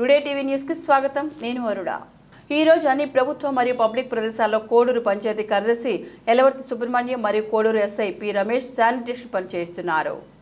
Today TV news కి స్వాగతం. నేను వరుడా. ఈ రోజు అన్ని ప్రభుత్వ మరియు పబ్లిక్ ప్రదేశాల్లో కోడూరు పంచాయతీ కార్యదర్శి ఎలవర్తి సుబ్రహ్మణ్యం మరియు Koduru SI P Ramesh sanitation పని చేస్తున్నారు.